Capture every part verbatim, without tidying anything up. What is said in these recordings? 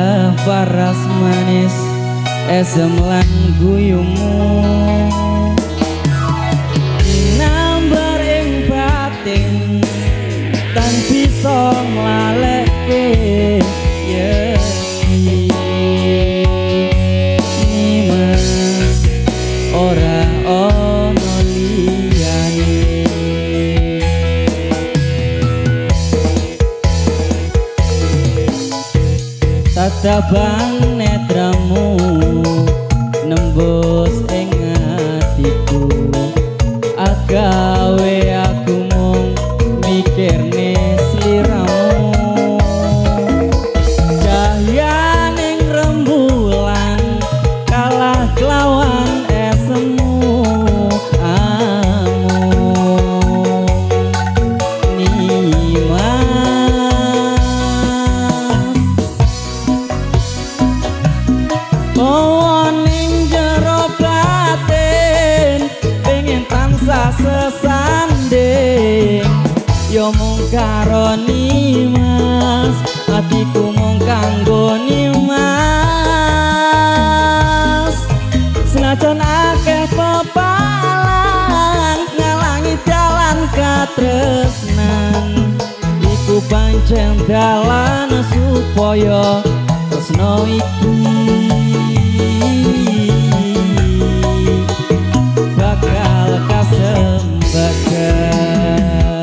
Endah paras manis esem lan guyumu nambar ing batin tan bisa nglaleke yeti nimas ora ono liyane tatapan netramu nembus ing atiku agawe aku mung mikirne sliramu cahyaning rembulan kalah kelawan esemu amung nimas sesanding yo mung karo nimas atiku mung kanggo nimas senajan akeh pepalang ngalangi dalan katresnan iku pancen dalan supaya tresno iki bakal kasembakan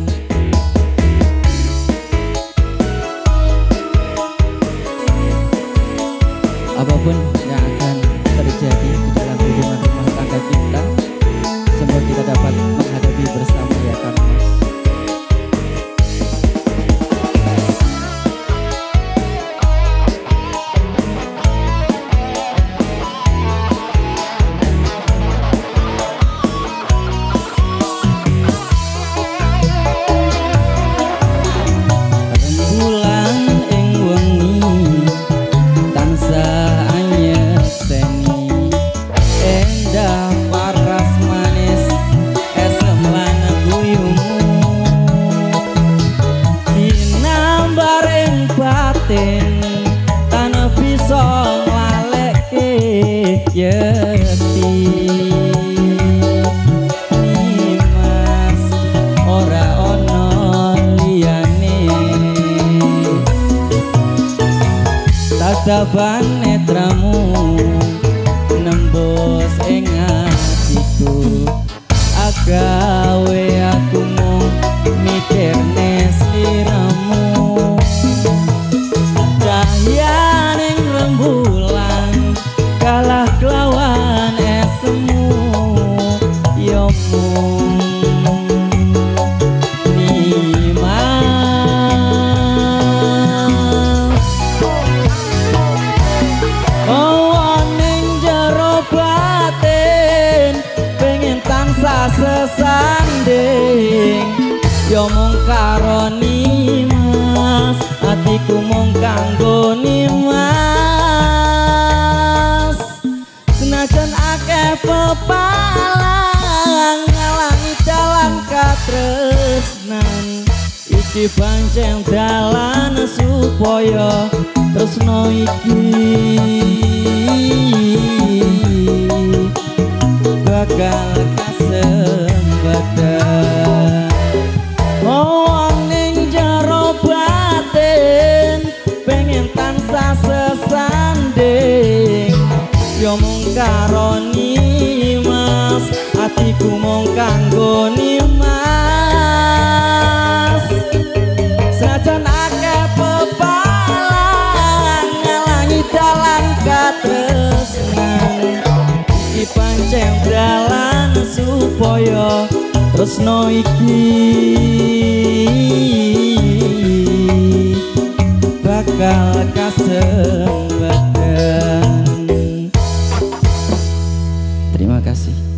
apapun yang akan terjadi di dalam hubungan rumah tangga kita semoga kita dapat menghadapi bersama ya kan Mas. Tanah bisa nglaleke yeti nimas ora ono liyane tatapan netramu nembus ing atiku agawe aku mung mikirne sliramu cahyaning rembulan kalah kelawan esemu yo mung nimas oh ning jero batin pengen tansah sesanding yo mung karo nimas atiku mung kanggo nimas senajan akeh pepalang ngalangi dalan katresnan iki pancen dalan supaya tresno iki bakal kasembadan oh ning jero batin pengen tansah sesanding yo mung karo nimas atiku mung kanggo nimas senajan akeh pepalang ngalangi dalan katresnan iki pancen dalan supaya tresno iki bakal kasembadan. Terima kasih.